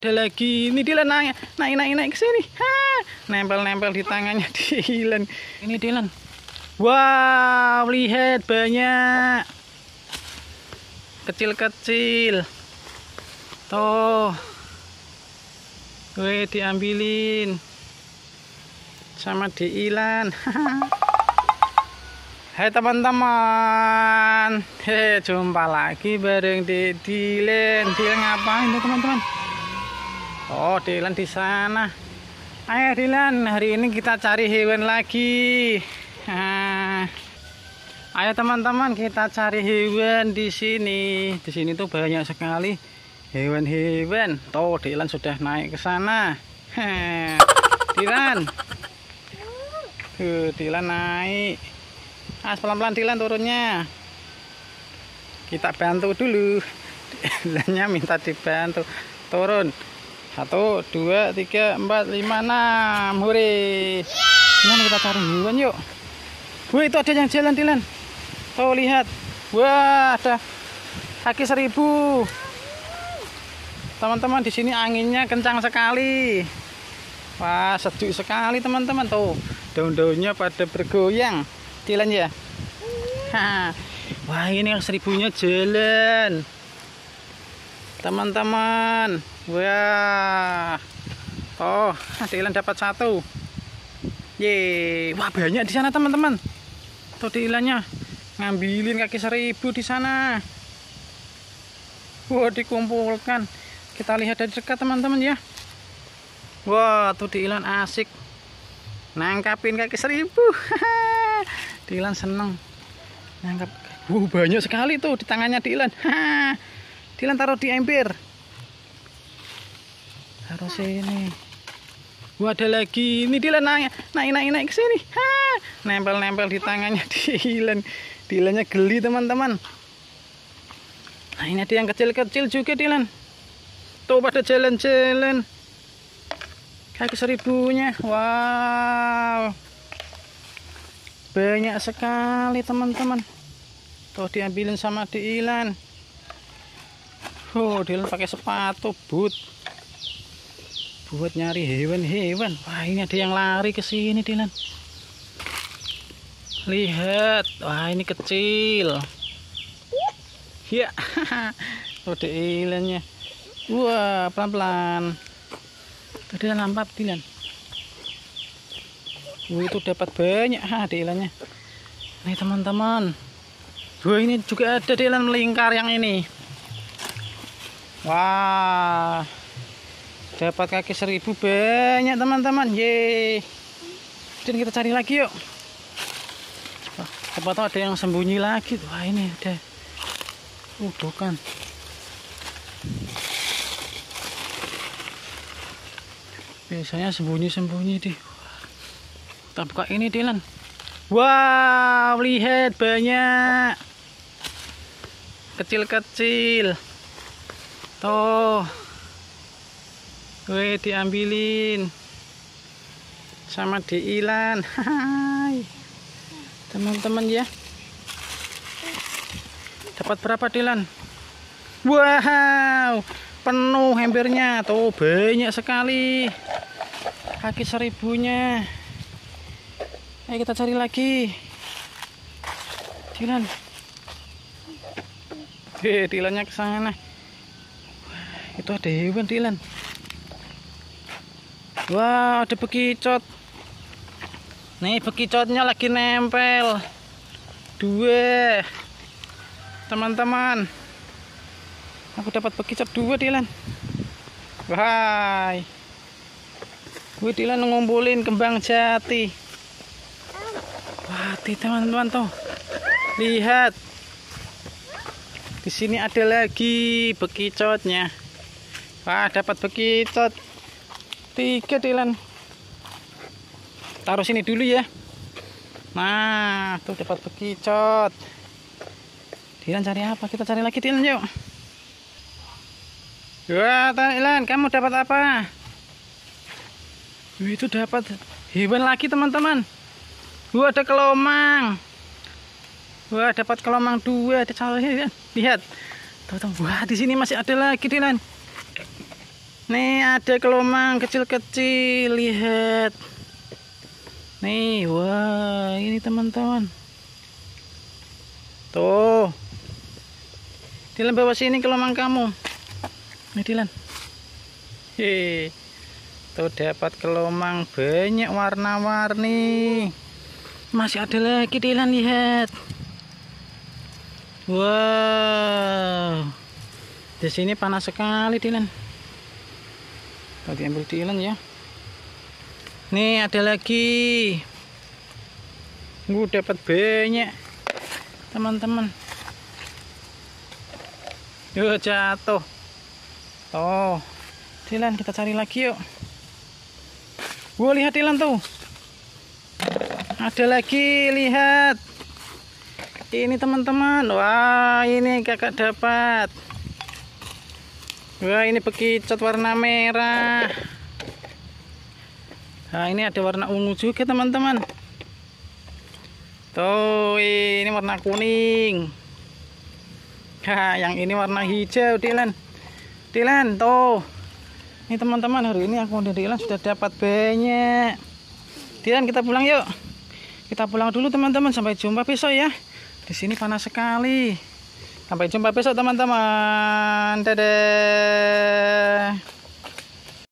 Ada lagi. Ini Dilan naik ke sini. Nempel-nempel di tangannya Dilan. Ini Dilan. Wow, lihat banyak. Kecil-kecil. Tuh. Wih, diambilin. Sama Dilan. Hai teman-teman, jumpa lagi bareng Dilan. Dilan ngapain tuh teman-teman? Oh, Dilan di sana. Ayo Dilan, hari ini kita cari hewan lagi. Ayo teman-teman, kita cari hewan di sini. Di sini tuh banyak sekali hewan-hewan. Tuh, Dilan sudah naik ke sana. Dilan, Dilan naik. Pelan-pelan Dilan turunnya. Kita bantu dulu. Dilannya minta dibantu. Turun. 1, 2, 3, 4, 5, 6. Hore. Dilan, kita cari hewan yuk. Wih, itu ada yang jalan Dilan. Tuh lihat. Wah, ada kaki 1000. Teman-teman, di sini anginnya kencang sekali. Wah, sejuk sekali teman-teman. Tuh, daun-daunnya pada bergoyang. Dilan ya. Wah, ini yang 1000-nya jalan. Teman-teman. Wah. Oh, Dilan dapat 1. Ye, wah banyak di sana teman-teman. Tuh Dilannya ngambilin kaki 1000 di sana. Wah, dikumpulkan. Kita lihat dari dekat teman-teman ya. Wah, tuh Dilan asik nangkapin kaki 1000. Dilan seneng nangkap. Banyak sekali tuh di tangannya Dilan. Dilan taruh di ember. Taruh sini. Wah, ada lagi. Ini Dilan naik ke sini. Nempel-nempel di tangannya Dilan. Dilannya geli teman-teman. Nah, ini ada yang kecil-kecil juga Dilan. Tuh pada jalan-jalan. Kaki 1000-nya. Wow. Banyak sekali teman-teman. Tuh diambilin sama Dilan. Dilan pakai sepatu boot buat nyari hewan-hewan. Wah, ini ada yang lari ke sini Dilan. Lihat. Wah, ini kecil. Ya. Tuh Dilannya. Wah, pelan-pelan. Tuh Dilan nampak Dilan. Itu dapat banyak Dilannya. Nih teman-teman. Ini juga ada Dilan melingkar yang ini. Wah. Dapat kaki 1000 banyak teman-teman. Yeay. Dan kita cari lagi yuk. Siapa tahu ada yang sembunyi lagi. Wah, ini ada. Bukan. Biasanya sembunyi-sembunyi deh. Kita buka ini Dilan. Wow, lihat banyak. Kecil-kecil. Tuh. Wih, diambilin. Sama Dilan. Hai. Teman-teman ya. Dapat berapa Dilan? Wow. Penuh embernya. Tuh, banyak sekali. Kaki 1000-nya. Ayo kita cari lagi. Dilan. Dilannya ke sana. Itu ada hewan Dilan. Wah, ada bekicot. Nih, bekicotnya lagi nempel. 2. Teman-teman. Aku dapat bekicot 2 Dilan. Wah. Dilan ngumpulin kembang jati. Wah, teman-teman tuh. Lihat. Di sini ada lagi bekicotnya. Wah, dapat bekicot 3 Dilan. Taruh sini dulu ya. Nah, tuh dapat bekicot. Dilan cari apa? Kita cari lagi Dilan yuk. Wah, Dilan, kamu dapat apa? Itu dapat hewan lagi teman-teman. Wah, ada kelomang. Wah, dapat kelomang 2. Ada calonnya, lihat. Tuh. Wah, di sini masih ada lagi Dilan. Nih ada kelomang kecil-kecil, lihat. Nih, wah, ini teman-teman. Tuh. Dilan bawa sini kelomang kamu. Nih Dilan. Hehe. Tuh dapat kelomang banyak warna-warni. Masih ada lagi Dilan, lihat. Wow. Di sini panas sekali Dilan. Tadi ambil Dilan ya. Nih ada lagi. Dapat banyak teman-teman. Yuk jatuh. Tuh Dilan, kita cari lagi yuk. Wah, lihat Dilan tuh. Ada lagi, lihat. Ini teman-teman. Wah, ini kakak dapat. Wah, ini bekicot warna merah. Nah, ini ada warna ungu juga teman-teman. Tuh, ini warna kuning. Yang ini warna hijau Dilan. Dilan, tuh. Ini teman-teman, hari ini aku dan Dilan sudah dapat banyak. Dilan, kita pulang yuk. Kita pulang dulu teman-teman. Sampai jumpa besok ya. Di sini panas sekali. Sampai jumpa besok teman-teman. Dadah.